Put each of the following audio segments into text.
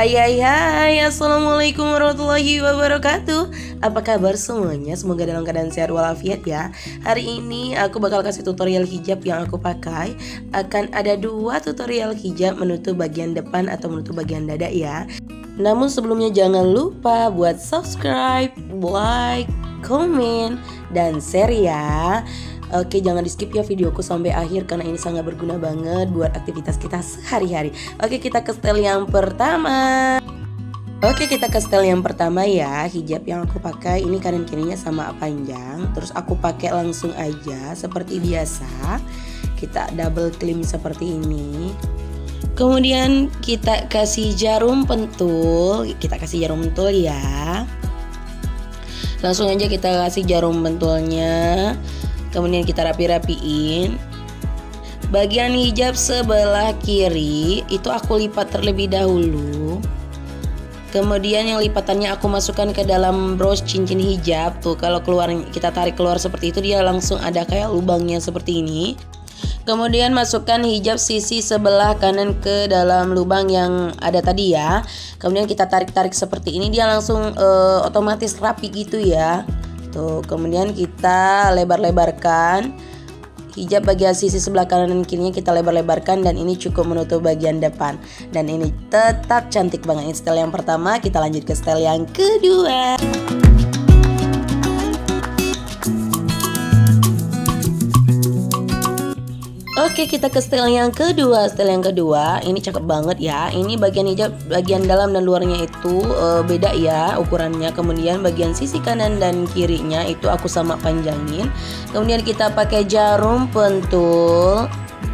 Hai, Assalamualaikum warahmatullahi wabarakatuh. Apa kabar semuanya? Semoga dalam keadaan sehat walafiat ya. Hari ini aku bakal kasih tutorial hijab yang aku pakai. Akan ada 2 tutorial hijab menutup bagian depan atau menutup bagian dada ya. Namun sebelumnya jangan lupa buat subscribe, like, komen, dan share ya. Oke, jangan di skip ya videoku sampai akhir karena ini sangat berguna banget buat aktivitas kita sehari-hari. Oke, kita ke style yang pertama. Ya. Hijab yang aku pakai ini kanan kirinya sama panjang. Terus aku pakai langsung aja seperti biasa. Kita double clean seperti ini. Kemudian kita kasih jarum pentul. Ya. Langsung aja kita kasih jarum pentulnya. Kemudian kita rapi-rapiin. Bagian hijab sebelah kiri itu aku lipat terlebih dahulu. Kemudian yang lipatannya aku masukkan ke dalam bros cincin hijab. Tuh kalau keluar, kita tarik keluar seperti itu, dia langsung ada kayak lubangnya seperti ini. Kemudian masukkan hijab sisi sebelah kanan ke dalam lubang yang ada tadi ya. Kemudian kita tarik-tarik seperti ini, dia langsung otomatis rapi gitu ya. Tuh, kemudian kita lebar-lebarkan hijab bagian sisi sebelah kanan dan kirinya, kita lebar-lebarkan dan ini cukup menutup bagian depan. Dan ini tetap cantik banget. Ini style yang pertama, kita lanjut ke style yang kedua. Oke, kita ke style yang kedua. Ini cakep banget ya. Ini bagian hijab bagian dalam dan luarnya itu beda ya ukurannya. Kemudian bagian sisi kanan dan kirinya itu aku sama panjangin. Kemudian kita pakai jarum pentul.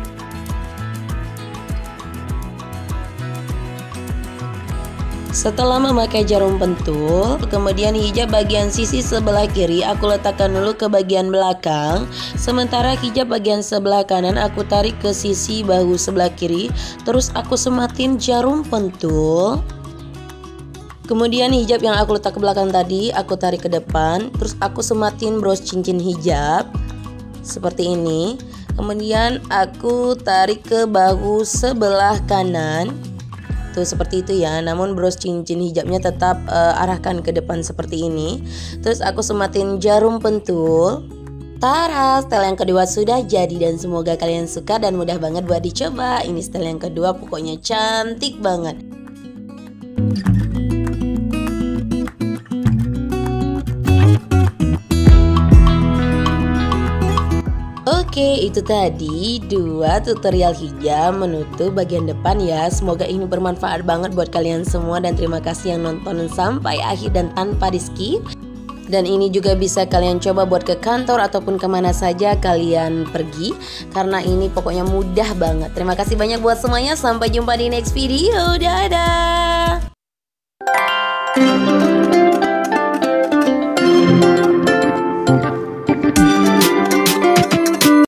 Setelah memakai jarum pentul, kemudian hijab bagian sisi sebelah kiri aku letakkan dulu ke bagian belakang. Sementara hijab bagian sebelah kanan aku tarik ke sisi bahu sebelah kiri. Terus aku sematin jarum pentul. Kemudian hijab yang aku letak ke belakang tadi aku tarik ke depan. Terus aku sematin bros cincin hijab seperti ini. Kemudian aku tarik ke bahu sebelah kanan. Tuh seperti itu ya, namun bros cincin hijabnya tetap arahkan ke depan seperti ini. Terus aku sematin jarum pentul. Tara, style yang kedua sudah jadi dan semoga kalian suka dan mudah banget buat dicoba. Ini style yang kedua pokoknya cantik banget. Oke, itu tadi 2 tutorial hijab menutup bagian depan ya. Semoga ini bermanfaat banget buat kalian semua dan terima kasih yang nonton sampai akhir dan tanpa di skip. Dan ini juga bisa kalian coba buat ke kantor ataupun kemana saja kalian pergi, karena ini pokoknya mudah banget. Terima kasih banyak buat semuanya, sampai jumpa di next video. Dadah.